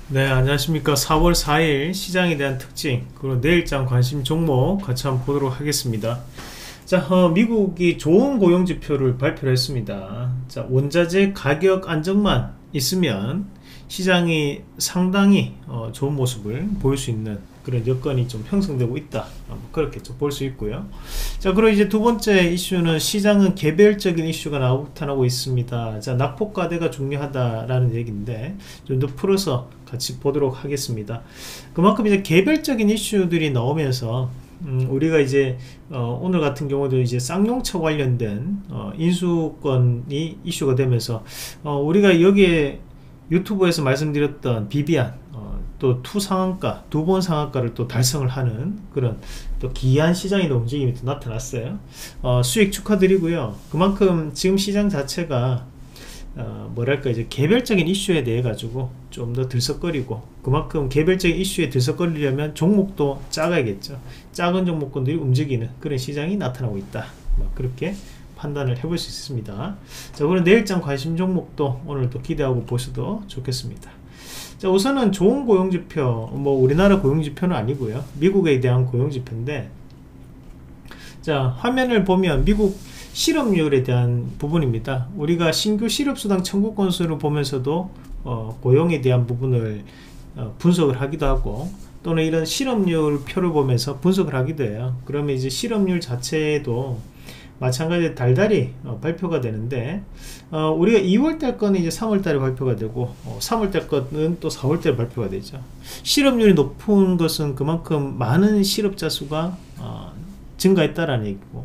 네, 안녕하십니까. 4월 4일 시장에 대한 특징, 그리고 내일장 관심 종목 같이 한번 보도록 하겠습니다. 자, 미국이 좋은 고용지표를 발표를 했습니다. 자, 원자재 가격 안정만 있으면 시장이 상당히 좋은 모습을 보일 수 있는 그런 여건이 좀 형성되고 있다. 그렇게 좀 볼 수 있고요. 자, 그리고 이제 두 번째 이슈는 시장은 개별적인 이슈가 나타나고 있습니다. 자, 낙폭과대가 중요하다라는 얘기인데 좀 더 풀어서 같이 보도록 하겠습니다. 그만큼 이제 개별적인 이슈들이 나오면서 우리가 이제 오늘 같은 경우도 이제 쌍용차 관련된 인수권이 이슈가 되면서 우리가 여기에 유튜브에서 말씀드렸던 비비안 또 투 상한가, 두 번 상한가를 또 달성을 하는 그런 또 기이한 시장의 움직임이 또 나타났어요. 수익 축하드리고요. 그만큼 지금 시장 자체가 뭐랄까 이제 개별적인 이슈에 대해 가지고 좀 더 들썩거리고, 그만큼 개별적인 이슈에 들썩거리려면 종목도 작아야겠죠. 작은 종목군들이 움직이는 그런 시장이 나타나고 있다. 그렇게 판단을 해볼 수 있습니다. 자, 그럼 내일장 관심 종목도 오늘 또 기대하고 보셔도 좋겠습니다. 자, 우선은 좋은 고용지표, 뭐 우리나라 고용지표는 아니고요, 미국에 대한 고용지표인데, 자, 화면을 보면 미국 실업률에 대한 부분입니다. 우리가 신규 실업수당 청구 건수를 보면서도 고용에 대한 부분을 분석을 하기도 하고, 또는 이런 실업률 표를 보면서 분석을 하기도 해요. 그러면 이제 실업률 자체도 마찬가지로 달달이 발표가 되는데, 우리가 2월달 거는 이제 3월달에 발표가 되고, 3월달 거는 또 4월달에 발표가 되죠. 실업률이 높은 것은 그만큼 많은 실업자 수가 증가했다라는 얘기고,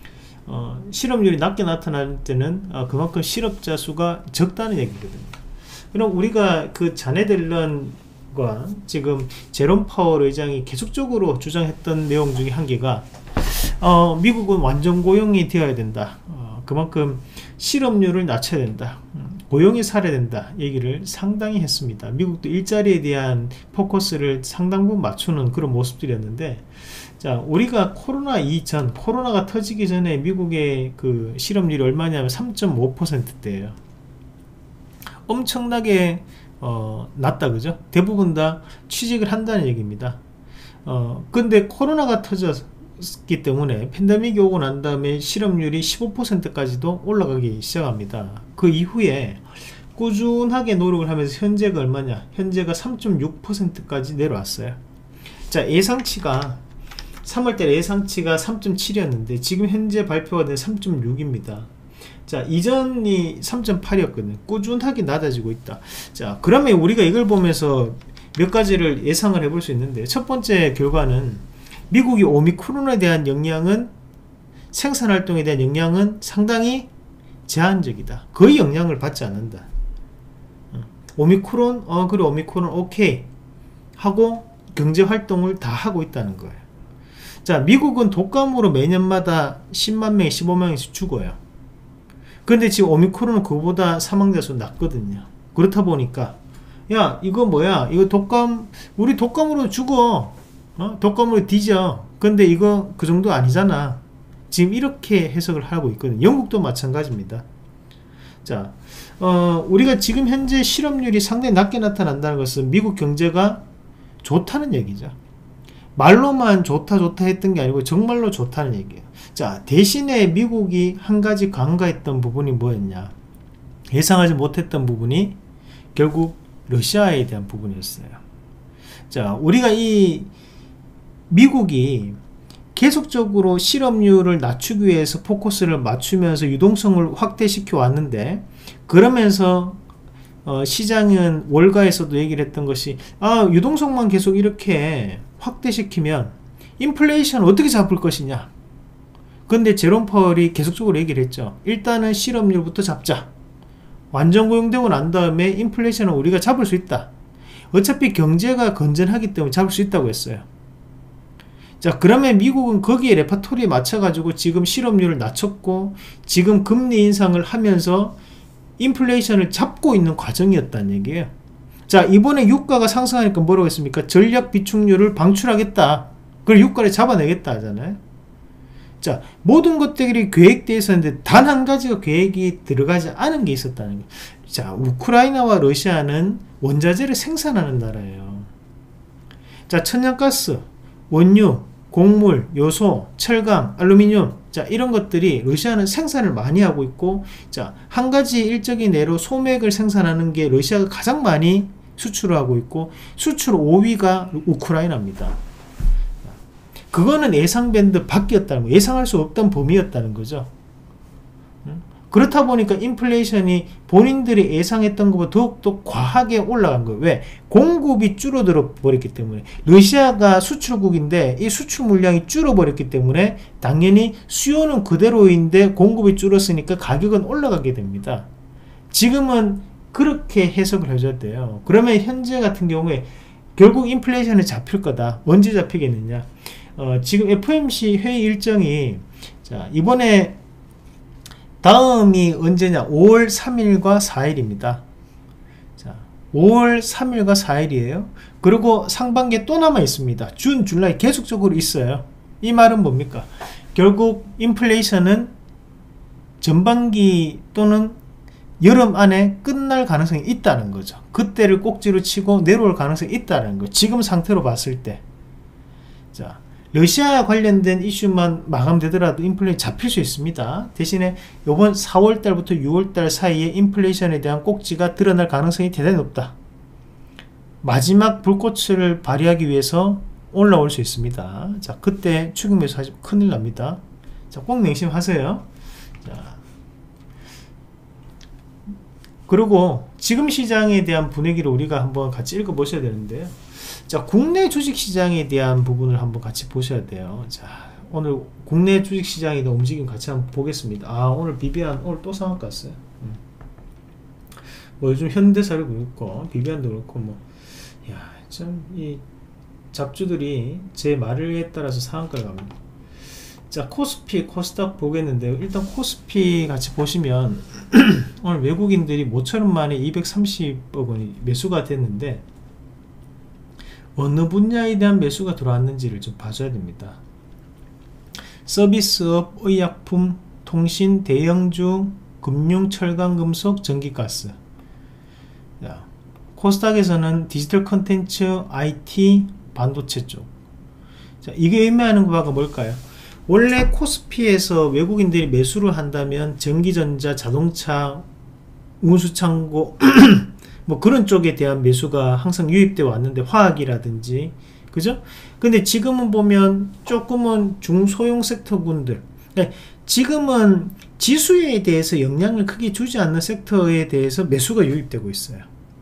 실업률이 낮게 나타날 때는 그만큼 실업자 수가 적다는 얘기거든요. 그럼 우리가 그 자네트 옐런과 지금 제롬 파월 의장이 계속적으로 주장했던 내용 중에 한 개가, 미국은 완전 고용이 되어야 된다. 그만큼 실업률을 낮춰야 된다. 고용이 살아야 된다. 얘기를 상당히 했습니다. 미국도 일자리에 대한 포커스를 상당 부분 맞추는 그런 모습들이었는데, 자, 우리가 코로나 이전, 코로나가 터지기 전에 미국의 그 실업률이 얼마냐면 3.5%대예요. 엄청나게 낮다, 그죠? 대부분 다 취직을 한다는 얘기입니다. 근데 코로나가 터졌기 때문에, 팬데믹이 오고 난 다음에 실업률이 15%까지도 올라가기 시작합니다. 그 이후에 꾸준하게 노력을 하면서 현재가 얼마냐? 현재가 3.6%까지 내려왔어요. 자, 예상치가 3월달 예상치가 3.7이었는데 지금 현재 발표가 된 3.6입니다. 자, 이전이 3.8이었거든요. 꾸준하게 낮아지고 있다. 자, 그러면 우리가 이걸 보면서 몇 가지를 예상을 해볼 수 있는데, 첫 번째 결과는 미국이 오미크론에 대한 영향은, 생산활동에 대한 영향은 상당히 제한적이다. 거의 영향을 받지 않는다. 오미크론, 그래 오미크론 오케이 하고 경제활동을 다 하고 있다는 거예요. 자, 미국은 독감으로 매년마다 10만 명, 15명씩 죽어요. 근데 지금 오미크론은 그거보다 사망자 수 낮거든요. 그렇다 보니까, 야, 이거 뭐야, 이거 독감, 우리 독감으로 죽어, 독감으로 뒤져. 근데 이거 그 정도 아니잖아. 지금 이렇게 해석을 하고 있거든요. 영국도 마찬가지입니다. 자, 우리가 지금 현재 실업률이 상당히 낮게 나타난다는 것은 미국 경제가 좋다는 얘기죠. 말로만 좋다 했던 게 아니고 정말로 좋다는 얘기예요. 자, 대신에 미국이 한 가지 간과했던 부분이 뭐였냐, 예상하지 못했던 부분이 결국 러시아에 대한 부분이었어요. 자, 우리가 이 미국이 계속적으로 실업률을 낮추기 위해서 포커스를 맞추면서 유동성을 확대시켜 왔는데, 그러면서 시장은 월가에서도 얘기를 했던 것이, 유동성만 계속 이렇게 확대시키면 인플레이션 어떻게 잡을 것이냐. 근데 제롬 파월이 계속적으로 얘기를 했죠. 일단은 실업률부터 잡자. 완전 고용되고 난 다음에 인플레이션은 우리가 잡을 수 있다. 어차피 경제가 건전하기 때문에 잡을 수 있다고 했어요. 자, 그러면 미국은 거기에 레파토리에 맞춰가지고 지금 실업률을 낮췄고, 지금 금리 인상을 하면서 인플레이션을 잡고 있는 과정이었다는 얘기예요. 자, 이번에 유가가 상승하니까 뭐라고 했습니까? 전략 비축률을 방출하겠다. 그걸 유가를 잡아내겠다 하잖아요. 자, 모든 것들이 계획되어 있었는데 단 한 가지가 계획이 들어가지 않은 게 있었다는 거예요. 자, 우크라이나와 러시아는 원자재를 생산하는 나라예요. 자, 천연가스, 원유, 곡물, 요소, 철강, 알루미늄, 자, 이런 것들이 러시아는 생산을 많이 하고 있고, 자, 한 가지 일적인 예로 소맥을 생산하는 게 러시아가 가장 많이 수출을 하고 있고, 수출 5위가 우크라이나입니다. 그거는 예상 밴드 밖이었다는 거, 예상할 수 없던 범위였다는 거죠. 그렇다 보니까 인플레이션이 본인들이 예상했던 것보다 더욱더 과하게 올라간 거예요. 왜? 공급이 줄어들어 버렸기 때문에. 러시아가 수출국인데 이 수출 물량이 줄어버렸기 때문에 당연히 수요는 그대로인데 공급이 줄었으니까 가격은 올라가게 됩니다. 지금은 그렇게 해석을 해줘야 돼요. 그러면 현재 같은 경우에 결국 인플레이션이 잡힐 거다. 언제 잡히겠느냐? 지금 FOMC 회의 일정이, 자, 이번에 다음이 언제냐? 5월 3일과 4일입니다. 자, 5월 3일과 4일이에요. 그리고 상반기에 또 남아 있습니다. 준, 줄라이 계속적으로 있어요. 이 말은 뭡니까? 결국 인플레이션은 전반기 또는 여름 안에 끝날 가능성이 있다는 거죠. 그때를 꼭지로 치고 내려올 가능성이 있다는 거. 지금 상태로 봤을 때. 자, 러시아 관련된 이슈만 마감되더라도 인플레이션 잡힐 수 있습니다. 대신에 이번 4월달부터 6월달 사이에 인플레이션에 대한 꼭지가 드러날 가능성이 대단히 높다. 마지막 불꽃을 발휘하기 위해서 올라올 수 있습니다. 자, 그때 추격 매수 하시면 큰일 납니다. 자, 꼭 명심하세요. 자, 그리고 지금 시장에 대한 분위기를 우리가 한번 같이 읽어보셔야 되는데요. 자, 국내 주식시장에 대한 부분을 한번 같이 보셔야 돼요. 자, 오늘 국내 주식시장에 대한 움직임 같이 한번 보겠습니다. 아, 오늘 비비안 오늘 또 상한가 갔어요. 뭐 요즘 현대사를 그렇고 비비안도 그렇고 뭐, 야, 참 이 잡주들이 제 말에 따라서 상한가를 갑니다. 자, 코스피, 코스닥 보겠는데요. 일단 코스피 같이 보시면 오늘 외국인들이 모처럼 만에 230억 원이 매수가 됐는데 어느 분야에 대한 매수가 들어왔는지를 좀 봐줘야 됩니다. 서비스업, 의약품, 통신, 대형주, 금융, 철강, 금속, 전기가스. 자, 코스닥에서는 디지털 컨텐츠, IT, 반도체 쪽. 자, 이게 의미하는 바가 뭘까요? 원래 코스피에서 외국인들이 매수를 한다면 전기전자, 자동차, 운수창고 뭐 그런 쪽에 대한 매수가 항상 유입되어 왔는데, 화학이라든지, 그죠? 근데 지금은 보면 조금은 중소형 섹터군들, 그러니까 지금은 지수에 대해서 영향을 크게 주지 않는 섹터에 대해서 매수가 유입되고 있어요.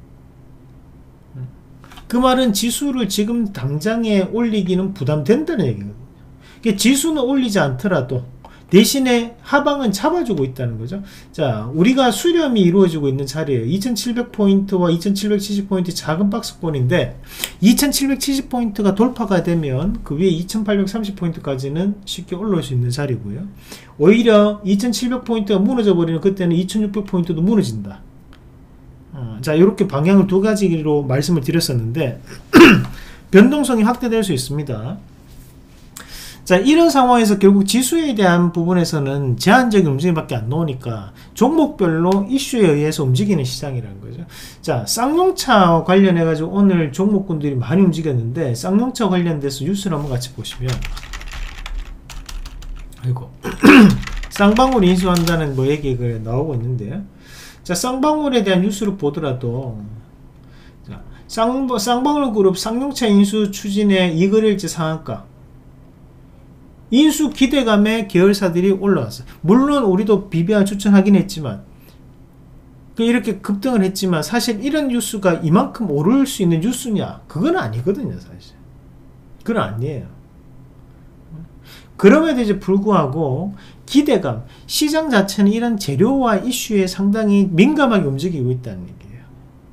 그 말은 지수를 지금 당장에 올리기는 부담된다는 얘기거든요. 그러니까 지수는 올리지 않더라도 대신에 하방은 잡아주고 있다는 거죠. 자, 우리가 수렴이 이루어지고 있는 자리에요. 2700포인트와 2770포인트 작은 박스권인데 2770포인트가 돌파가 되면 그 위에 2830포인트까지는 쉽게 올라올 수 있는 자리고요. 오히려 2700포인트가 무너져 버리면 그때는 2600포인트도 무너진다. 자, 이렇게 방향을 두 가지로 말씀을 드렸었는데 변동성이 확대될 수 있습니다. 자, 이런 상황에서 결국 지수에 대한 부분에서는 제한적인 움직임밖에 안 나오니까 종목별로 이슈에 의해서 움직이는 시장이라는 거죠. 자, 쌍용차 관련해 가지고 오늘 종목군들이 많이 움직였는데, 쌍용차 관련돼서 뉴스를 한번 같이 보시면, 아이고 쌍방울 인수한다는 뭐 얘기가 나오고 있는데요. 자, 쌍방울에 대한 뉴스를 보더라도, 자, 쌍방울 그룹 쌍용차 인수 추진에 이거래일지 상한가, 인수 기대감에 계열사들이 올라왔어요. 물론 우리도 비비안 추천하긴 했지만, 이렇게 급등을 했지만 사실 이런 뉴스가 이만큼 오를 수 있는 뉴스냐? 그건 아니거든요, 사실. 그건 아니에요. 그럼에도 불구하고 기대감, 시장 자체는 이런 재료와 이슈에 상당히 민감하게 움직이고 있다는 얘기예요.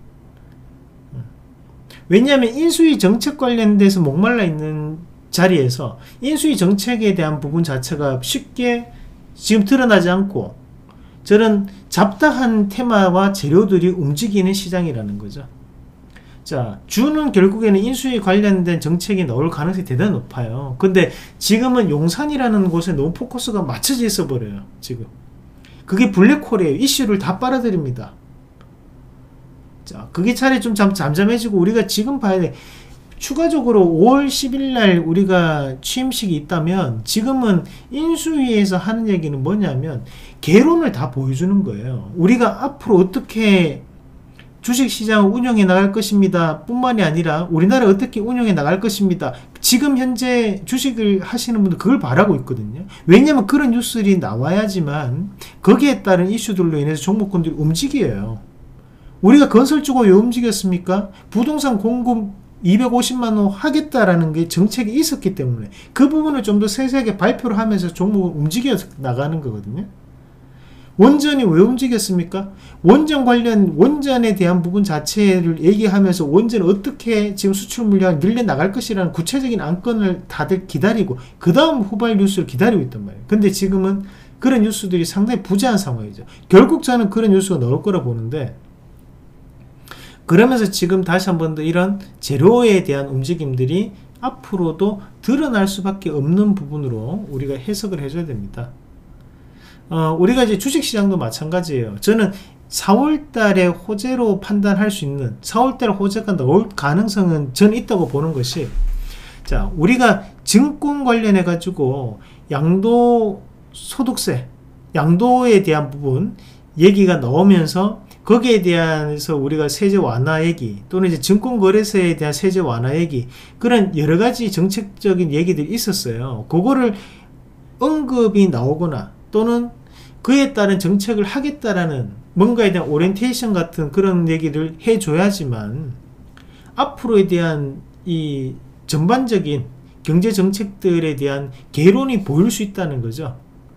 왜냐하면 인수위 정책 관련돼서 목말라 있는 자리에서 인수위 정책에 대한 부분 자체가 쉽게 지금 드러나지 않고 저런 잡다한 테마와 재료들이 움직이는 시장이라는 거죠. 자, 주는 결국에는 인수위 관련된 정책이 나올 가능성이 대단히 높아요. 근데 지금은 용산이라는 곳에 너무 포커스가 맞춰져 있어 버려요. 지금 그게 블랙홀이에요. 이슈를 다 빨아들입니다. 자, 그게 차라리 좀 잠잠해지고 우리가 지금 봐야 돼. 추가적으로 5월 10일 날 우리가 취임식이 있다면 지금은 인수위에서 하는 얘기는 뭐냐면 개론을 다 보여주는 거예요. 우리가 앞으로 어떻게 주식시장을 운영해 나갈 것입니다 뿐만이 아니라 우리나라 어떻게 운영해 나갈 것입니다. 지금 현재 주식을 하시는 분들 그걸 바라고 있거든요. 왜냐하면 그런 뉴스들이 나와야지만 거기에 따른 이슈들로 인해서 종목군들이 움직여요. 우리가 건설주가 왜 움직였습니까? 부동산 공급 250만원 하겠다라는 게 정책이 있었기 때문에 그 부분을 좀 더 세세하게 발표를 하면서 종목을 움직여 나가는 거거든요. 원전이 왜 움직였습니까? 원전 관련 원전에 대한 부분 자체를 얘기하면서 원전을 어떻게 지금 수출 물량을 늘려 나갈 것이라는 구체적인 안건을 다들 기다리고 그 다음 후발 뉴스를 기다리고 있단 말이에요. 근데 지금은 그런 뉴스들이 상당히 부재한 상황이죠. 결국 저는 그런 뉴스가 나올 거라 보는데, 그러면서 지금 다시 한 번 더 이런 재료에 대한 움직임들이 앞으로도 드러날 수밖에 없는 부분으로 우리가 해석을 해줘야 됩니다. 우리가 이제 주식시장도 마찬가지예요. 저는 4월달에 호재로 판단할 수 있는 4월달에 호재가 나올 가능성은 저는 있다고 보는 것이, 자, 우리가 증권 관련해 가지고 양도 소득세, 양도에 대한 부분 얘기가 나오면서 거기에 대해서 우리가 세제 완화 얘기 또는 이제 증권거래소에 대한 세제 완화 얘기, 그런 여러가지 정책적인 얘기들이 있었어요. 그거를 언급이 나오거나 또는 그에 따른 정책을 하겠다라는 뭔가에 대한 오리엔테이션 같은 그런 얘기를 해줘야지만 앞으로에 대한 이 전반적인 경제 정책들에 대한 개론이 보일 수 있다는 거죠.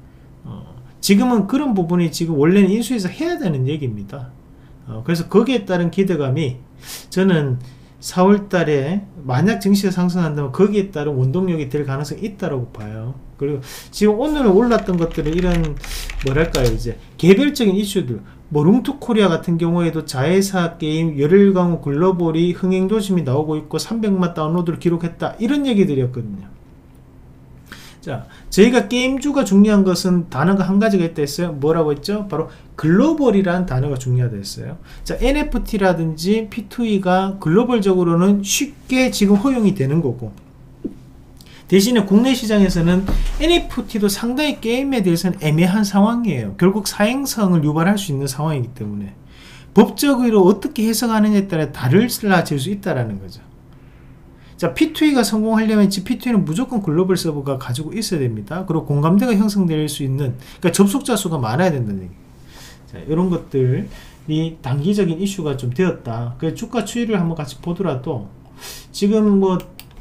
지금은 그런 부분이 지금 원래는 인수위에서 해야 되는 얘기입니다. 그래서 거기에 따른 기대감이 저는 4월 달에 만약 증시가 상승한다면 거기에 따른 원동력이 될 가능성이 있다고 봐요. 그리고 지금 오늘 올랐던 것들은 이런 뭐랄까요, 이제 개별적인 이슈들, 뭐 룽투코리아 같은 경우에도 자회사 게임 열일광후 글로벌이 흥행 조짐이 나오고 있고 300만 다운로드를 기록했다, 이런 얘기들이었거든요. 자, 저희가 게임주가 중요한 것은 단어가 한 가지가 있다 했어요. 뭐라고 했죠? 바로 글로벌이라는 단어가 중요하다 했어요. 자, NFT라든지 P2E가 글로벌적으로는 쉽게 지금 허용이 되는 거고, 대신에 국내 시장에서는 NFT도 상당히 게임에 대해서는 애매한 상황이에요. 결국 사행성을 유발할 수 있는 상황이기 때문에 법적으로 어떻게 해석하느냐에 따라 달라질 수 있다는 거죠. 자, P2E가 성공하려면 P2E는 무조건 글로벌 서버가 가지고 있어야 됩니다. 그리고 공감대가 형성될 수 있는, 그러니까 접속자 수가 많아야 된다는 얘기. 자, 이런 것들이 단기적인 이슈가 좀 되었다. 그래서 주가 추이를 한번 같이 보더라도 지금 뭐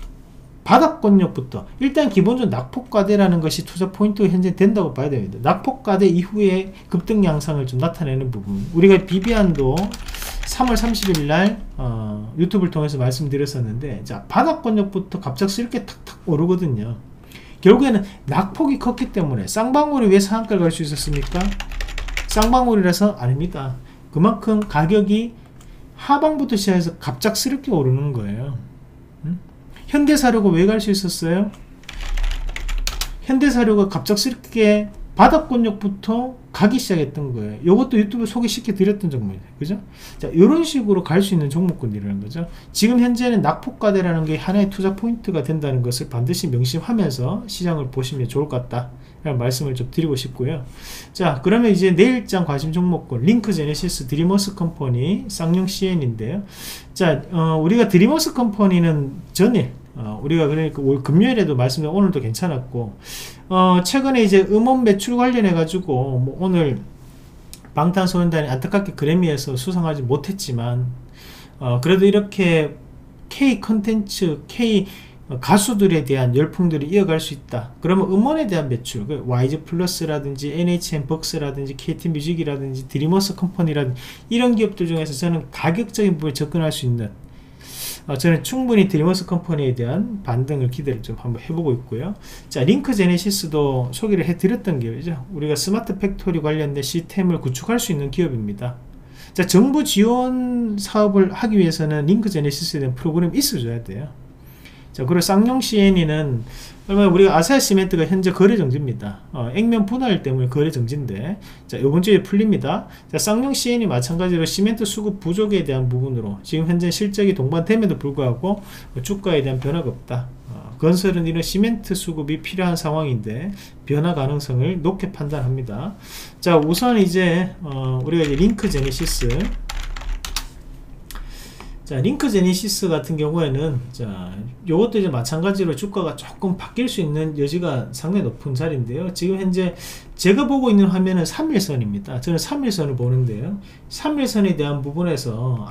바닥권역부터 일단 기본적으로 낙폭과대라는 것이 투자 포인트가 현재 된다고 봐야 됩니다. 낙폭과대 이후에 급등 양상을 좀 나타내는 부분, 우리가 비비안도 3월 30일 날 유튜브를 통해서 말씀드렸었는데, 자, 바닥권역부터 갑작스럽게 탁탁 오르거든요. 결국에는 낙폭이 컸기 때문에, 쌍방울이 왜 상한가를 갈 수 있었습니까? 쌍방울이라서 아닙니다. 그만큼 가격이 하방부터 시작해서 갑작스럽게 오르는 거예요. 현대사료가 왜 갈 수 있었어요? 현대사료가 갑작스럽게 바닥권역부터 가기 시작했던 거예요. 이것도 유튜브 소개시켜 드렸던 종목이에요. 그죠? 자, 이런 식으로 갈 수 있는 종목군이라는 거죠. 지금 현재는 낙폭과대라는 게 하나의 투자 포인트가 된다는 것을 반드시 명심하면서 시장을 보시면 좋을 것 같다, 라는 말씀을 좀 드리고 싶고요. 자, 그러면 이제 내일장 관심 종목군 링크 제네시스 드리머스 컴퍼니 쌍용 CN인데요. 자, 우리가 드리머스 컴퍼니는 전일 우리가 그러니까 금요일에도 말씀드린, 오늘도 괜찮았고, 최근에 이제 음원 매출 관련해 가지고 뭐 오늘 방탄소년단이 안타깝게 그래미에서 수상하지 못했지만, 그래도 이렇게 K 컨텐츠, K 가수들에 대한 열풍들이 이어갈 수 있다. 그러면 음원에 대한 매출, YG 플러스라든지 NHN 벅스라든지 KT 뮤직이라든지 드리머스 컴퍼니라든지 이런 기업들 중에서 저는 가격적인 부분에 접근할 수 있는, 저는 충분히 드리머스 컴퍼니에 대한 반등을 기대를 좀 한번 해보고 있고요. 자, 링크 제네시스도 소개를 해드렸던 기업이죠. 우리가 스마트 팩토리 관련된 시스템을 구축할 수 있는 기업입니다. 자, 정부 지원 사업을 하기 위해서는 링크 제네시스에 대한 프로그램이 있어줘야 돼요. 자, 그리고 쌍용 CNE는 우리가 아세아 시멘트가 현재 거래 정지입니다. 액면 분할 때문에 거래 정지인데, 자, 이번 주에 풀립니다. 자, 쌍용 CNE 마찬가지로 시멘트 수급 부족에 대한 부분으로 지금 현재 실적이 동반됨에도 불구하고 주가에 대한 변화가 없다. 건설은 이런 시멘트 수급이 필요한 상황인데 변화 가능성을 높게 판단합니다. 자, 우선 이제 우리가 이제 링크 제네시스, 자, 링크 제네시스 같은 경우에는, 자, 요것도 이제 마찬가지로 주가가 조금 바뀔 수 있는 여지가 상당히 높은 자리인데요. 지금 현재 제가 보고 있는 화면은 3일선입니다. 저는 3일선을 보는데요. 3일선에 대한 부분에서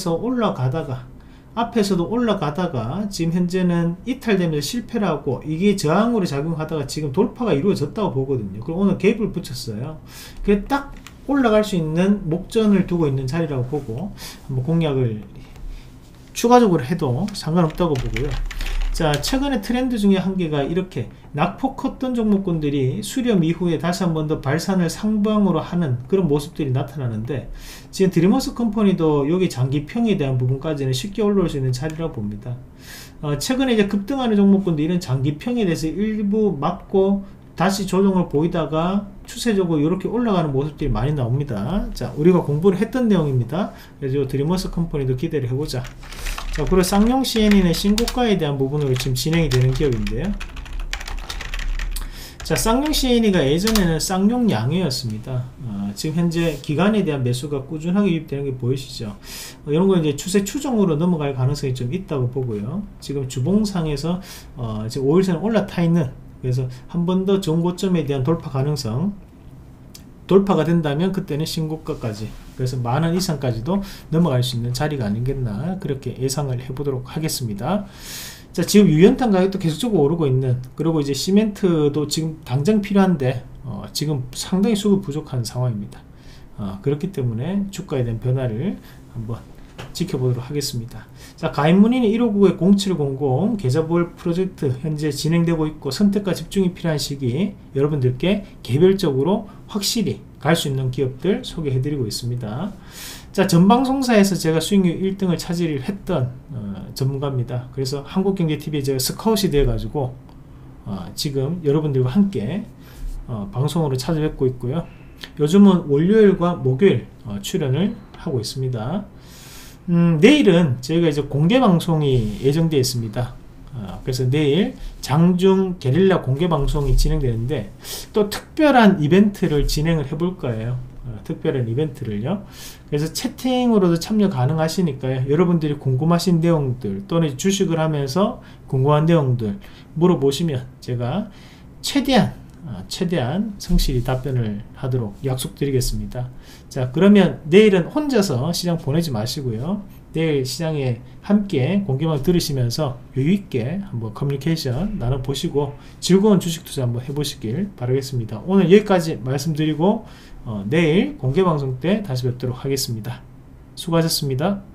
앞에서도 올라가다가 지금 현재는 이탈되면서 실패를 하고 이게 저항으로 작용하다가 지금 돌파가 이루어졌다고 보거든요. 그럼 오늘 갭을 붙였어요. 그게 딱 올라갈 수 있는 목전을 두고 있는 자리라고 보고 한번 공략을 추가적으로 해도 상관없다고 보고요. 자, 최근에 트렌드 중에 한 개가 이렇게 낙폭 컸던 종목군들이 수렴 이후에 다시 한 번 더 발산을 상방으로 하는 그런 모습들이 나타나는데, 지금 드리머스 컴퍼니도 여기 장기평에 대한 부분까지는 쉽게 올라올 수 있는 자리라고 봅니다. 최근에 이제 급등하는 종목군들 이런 장기평에 대해서 일부 맞고 다시 조정을 보이다가 추세적으로 이렇게 올라가는 모습들이 많이 나옵니다. 자, 우리가 공부를 했던 내용입니다. 그래서 드리머스 컴퍼니도 기대를 해보자. 자, 그리고 쌍용 CNE는 신고가에 대한 부분으로 지금 진행이 되는 기업인데요. 자, 쌍용 CNE가 예전에는 쌍용 양회였습니다. 지금 현재 기간에 대한 매수가 꾸준하게 유입되는 게 보이시죠? 이런 거 이제 추세 추종으로 넘어갈 가능성이 좀 있다고 보고요. 지금 주봉상에서 지금 5일선에 올라타 있는, 그래서 한 번 더 좋은 고점에 대한 돌파 가능성, 돌파가 된다면 그때는 신고가까지, 그래서 10,000원 이상까지도 넘어갈 수 있는 자리가 아니겠나, 그렇게 예상을 해보도록 하겠습니다. 자, 지금 유연탄 가격도 계속적으로 오르고 있는, 그리고 이제 시멘트도 지금 당장 필요한데 지금 상당히 수급 부족한 상황입니다. 그렇기 때문에 주가에 대한 변화를 한번 지켜보도록 하겠습니다. 자, 가입 문의는 1599-0700 계좌보월 프로젝트 현재 진행되고 있고, 선택과 집중이 필요한 시기 여러분들께 개별적으로 확실히 갈 수 있는 기업들 소개해드리고 있습니다. 자, 전방송사에서 제가 수익률 1등을 차지를 했던 전문가입니다. 그래서 한국경제TV에 제가 스카웃이 되어가지고 지금 여러분들과 함께 방송으로 찾아뵙고 있고요. 요즘은 월요일과 목요일 출연을 하고 있습니다. 내일은 저희가 이제 공개 방송이 예정되어 있습니다. 그래서 내일 장중 게릴라 공개 방송이 진행되는데 또 특별한 이벤트를 진행을 해볼 거예요. 특별한 이벤트를요. 그래서 채팅으로도 참여 가능하시니까요. 여러분들이 궁금하신 내용들 또는 주식을 하면서 궁금한 내용들 물어보시면 제가 최대한 성실히 답변을 하도록 약속드리겠습니다. 자, 그러면 내일은 혼자서 시장 보내지 마시고요. 내일 시장에 함께 공개방 들으시면서 여유있게 한번 커뮤니케이션 나눠보시고 즐거운 주식 투자 한번 해보시길 바라겠습니다. 오늘 여기까지 말씀드리고 내일 공개방송 때 다시 뵙도록 하겠습니다. 수고하셨습니다.